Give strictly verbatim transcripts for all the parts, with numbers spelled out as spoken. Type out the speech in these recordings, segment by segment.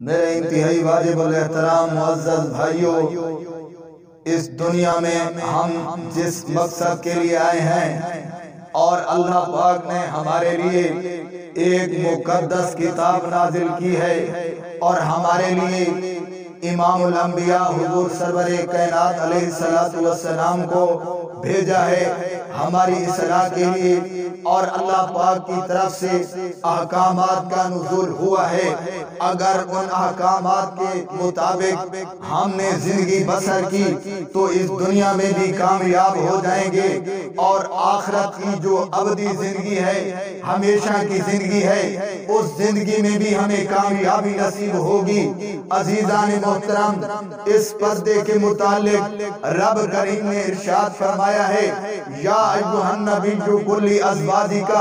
میرے انتہائی واجب الاحترام معزز بھائیوں، اس دنیا میں ہم جس مقصد کے لیے آئے ہیں اور اللہ پاک نے ہمارے لیے ایک مقدس کتاب نازل کی ہے اور ہمارے لیے امام الانبیاء حضور سرور کائنات علیہ الصلوۃ والسلام کو بھیجا ہے ہماری اصلاح کے لیے، اور اللہ پاک کی طرف سے احکامات کا نزول ہوا ہے۔ اگر ان احکامات کے مطابق ہم نے زندگی بسر کی تو اس دنیا میں بھی کامیاب ہو جائیں گے، اور آخرت کی جو ابدی زندگی ہے، ہمیشہ کی زندگی ہے، اس زندگی میں بھی ہمیں کامیابی نصیب ہوگی۔ عزیزان محترم، اس پردے کے متعلق رب کریم نے ارشاد فرمایا ہے، یا ایھا النبی قل لازواجک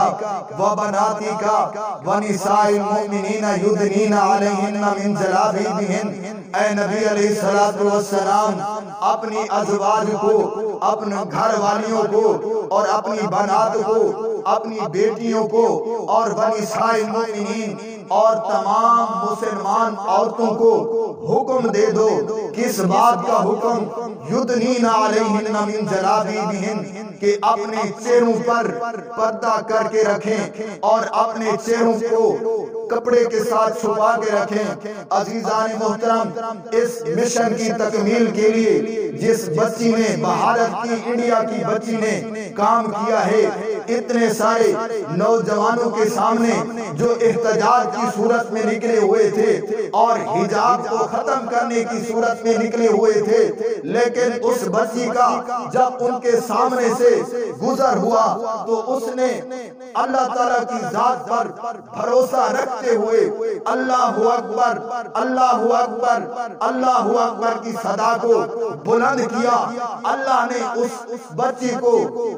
وبناتک ونساء المؤمنین یدنین علیہن من جلابیبہن۔ اے نبی علیہ الصلوۃ والسلام، اپنی ازواج کو، اپنے گھر والیوں کو اور اپنی بنات کو، اپنی بیٹیوں کو اور ونساء المؤمنین اور تمام مسلمان عورتوں کو حکم دے دو۔ کس بات کا حکم؟ یدنین علیہن من جلابیبہن، کہ اپنے چہروں پر پردہ کر کے رکھیں اور اپنے چہروں کو کپڑے کے ساتھ چھپا کے رکھیں۔ عزیزان محترم، اس مشن کی تکمیل کے لیے جس بچی نے، بھارت کی، انڈیا کی بچی نے کام کیا ہے، اتنے سارے نوجوانوں کے سامنے جو احتجاج کی صورت میں نکلے ہوئے تھے اور حجاب کو ختم کرنے کی صورت میں نکلے ہوئے تھے، لیکن اس بچی کا جب ان کے سامنے سے گزر ہوا تو اس نے اللہ تعالیٰ کی ذات پر بھروسہ رکھتے ہوئے اللہ اکبر اللہ اکبر اللہ اکبر کی صدا کو بلند کیا۔ اللہ نے اس بچی کو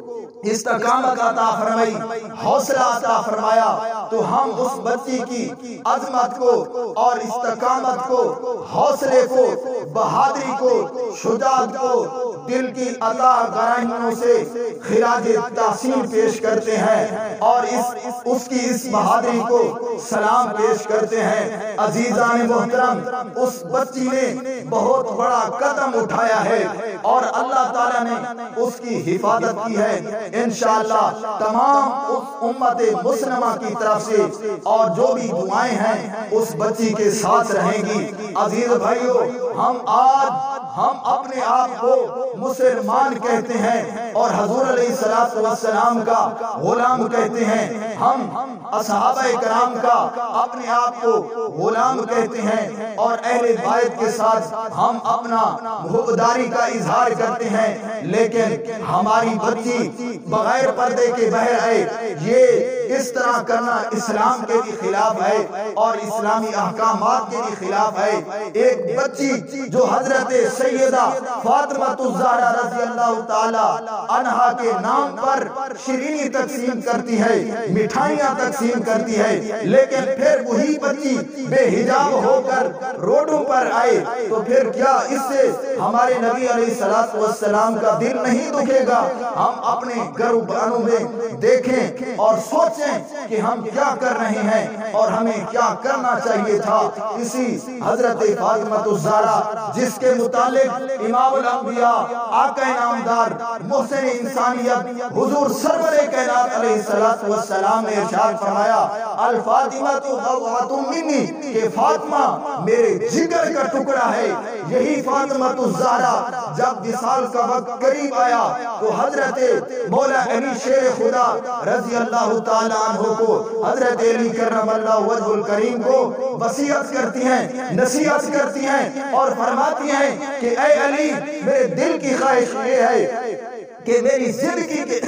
استقامت عطا فرمائی، حوصلہ عطا فرمایا، تو ہم اس بچی کی عظمت کو اور استقامت کو، حوصلے کو، بہادری کو، شجاعت کو دل کی عطا گراہیوں سے خراج تحسین پیش کرتے ہیں اور اس اس کی اس بہادری کو سلام پیش کرتے ہیں۔ عزیزان محترم، اس بچی نے بہت بڑا قدم اٹھایا ہے اور اللہ تعالیٰ نے اس کی حفاظت کی ہے۔ انشاءاللہ تمام اس امت مسلمہ کی طرف سے اور جو بھی دعائیں ہیں اس بچی کے ساتھ رہیں گی۔ عزیز بھائیو، ہم آج ہم اپنے آپ کو مسلمان کہتے ہیں اور حضور علیہ الصلوۃ والسلام کا غلام کہتے ہیں، ہم اصحابہ کرام کا اپنے آپ کو غلام کہتے ہیں اور اہل بیت کے ساتھ ہم اپنا محبداری کا اظہار کرتے ہیں، لیکن ہماری بچی بغیر پردے کے بہر آئے، یہ اس طرح کرنا اسلام کے بھی خلاف ہے اور اسلامی احکامات کے بھی خلاف ہے۔ ایک بچی جو حضرت سیدہ فاطمہ الزہرا رضی اللہ تعالی عنہا کے نام پر شیرینی تقسیم کرتی ہے، مٹھائیاں تقسیم کرتی ہے، لیکن پھر وہی بچی بے حجاب ہو کر روڈوں پر آئے تو پھر کیا اس سے ہمارے نبی علیہ الصلوۃ والسلام کا دل نہیں دکھے گا؟ ہم اپنے گھروں میں دیکھیں اور سوچیں کہ ہم کیا کر رہے ہیں اور ہمیں کیا کرنا چاہیے تھا۔ اسی حضرت فاطمہ الزہرا جس کے متعلق امام الانبیاء، آقا نامدار، محسن انسانیت حضور سرور کائنات علیہ الصلوۃ والسلام نے ارشاد فرمایا، الفاطمہ بضعۃ منی، کہ فاطمہ میرے جگر کا ٹکڑا ہے۔ یہی فاطمہ الزہرا جب وصال کا وقت قریب آیا تو حضرت مولا علی شیر خدا رضی اللہ تعالی عنہ کو، حضرت علی کرم اللہ وجہ الکریم کو وصیت کرتی ہیں، نصیحت کرتی ہیں اور فرماتی ہیں کہ اے علی، میرے دل کی خواہش یہ ہے کہ میری زندگی کے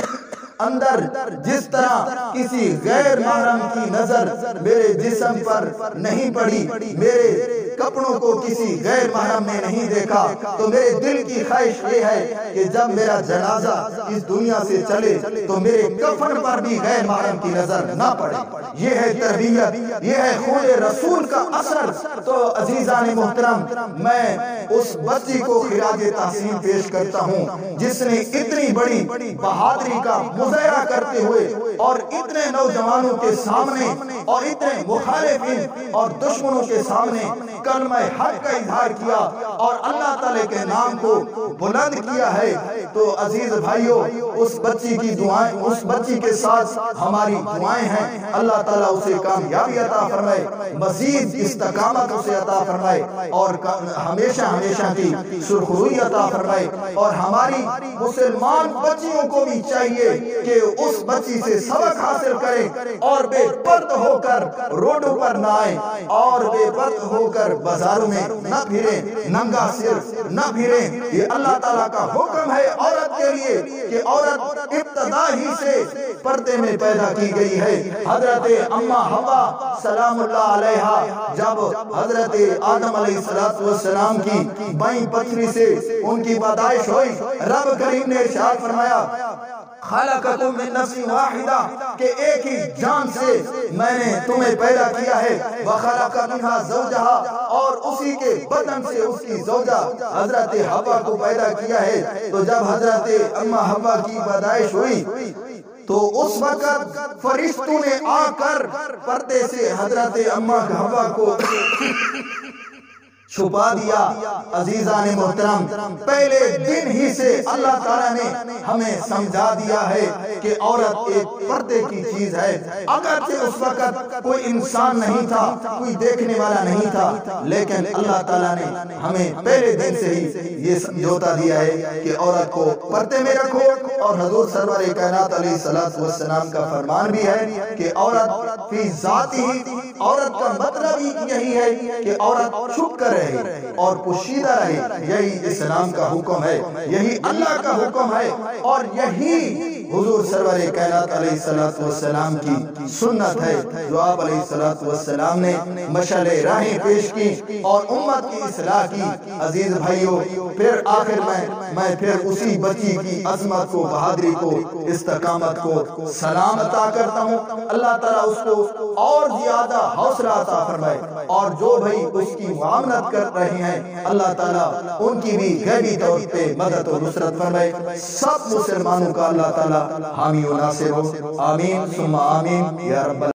اندر جس طرح کسی غیر محرم کی نظر میرے جسم پر نہیں پڑی، میرے کپڑوں کو کسی غیر محرم نے نہیں دیکھا تو میرے دل کی خواہش یہ ہے کہ جب میرا جنازہ اس دنیا سے چلے تو میرے کفن پر بھی غیر محرم کی نظر نہ پڑے۔ یہ ہے تربیت، یہ ہے خون رسول کا اثر۔ تو عزیزان محترم، میں اس بچی کو خراج تحسین پیش کرتا ہوں جس نے اتنی بڑی بہادری کا مظاہرہ کرتے ہوئے اور اتنے نوجوانوں کے سامنے اور اتنے مخالفین اور دشمنوں کے سامنے کلمہ حق کا اظہار کیا اور اللہ تعالی کے نام کو بلند کیا ہے۔ تو عزیز بھائیوں، اس بچی کی دعائیں، اس بچی کے ساتھ ہماری دعائیں ہیں، اللہ تعالیٰ اسے کامیابی عطا فرمائے، مزید استقامت اسے عطا فرمائے اور ہمیشہ ہمیشہ کی سرخروئی عطا فرمائے۔ اور ہماری مسلمان بچیوں کو بھی چاہیے کہ اس بچی سے سبق حاصل کریں اور بے پرد ہو کر روڈوں پر نہ آئیں اور بے پرد ہو کر بازاروں میں نہ پھریں، ننگا سر نہ پھریں۔ یہ اللہ تعالیٰ کا حکم ہے عورت کے لیے کہ عورت ابتدا ہی سے پردے میں پیدا کی گئی ہے۔ حضرت اماں حوا سلام اللہ علیہا جب حضرت آدم علیہ السلام کی بائیں پتھری سے ان کی پیدائش ہوئی، رب کریم نے ارشاد فرمایا خلقکم من نفس واحدہ کہ ایک ہی جان سے میں نے تمہیں پیدا کیا ہے، وخلق منہا زوجہا اور اسی کے بدن سے اس کی زوجہ حضرت حوا کو پیدا کیا ہے۔ تو جب حضرت اماں حوا کی پیدائش ہوئی تو اس وقت فرشتوں نے آ کر پردے سے حضرت اماں حوا کو چھپا دیا۔ عزیزان محترم، پہلے دن ہی سے اللہ تعالیٰ نے ہمیں سمجھا دیا ہے کہ عورت ایک پردے کی چیز ہے۔ اگرچہ اس وقت کوئی انسان نہیں تھا، کوئی دیکھنے والا نہیں تھا، لیکن اللہ تعالیٰ نے ہمیں پہلے دن سے ہی یہ سمجھوتا دیا ہے کہ عورت کو پردے میں رکھو۔ اور حضور سرور کائنات علیہ السلام کا فرمان بھی ہے کہ عورت فی ذات ہی، عورت کا مطلب ہی یہی ہے کہ عورت چھپ کر رہے اور پوشیدہ رہے۔ یہی اسلام کا حکم ہے، یہی اللہ کا حکم ہے اور یہی حضور سرور کائنات علیہ السلام کی سنت ہے جو آپ علیہ السلام نے مشعل راہیں پیش کی اور امت کی اصلاح کی۔ عزیز بھائیوں، پھر آخر میں میں پھر اسی بچی کی عظمت کو، بہادری کو، استقامت کو سلام عطا کرتا ہوں۔ اللہ تعالیٰ اس کو اور زیادہ حوصلہ عطا فرمائے اور جو بھائی اس کی معاملت کر رہے ہیں اللہ تعالیٰ ان کی بھی غیبی طور پہ مدد و نصرت فرمائے۔ سب مسلمانوں کا اللہ تعالیٰ حامی و ناصر ہو، آمین ثم آمین یا رب۔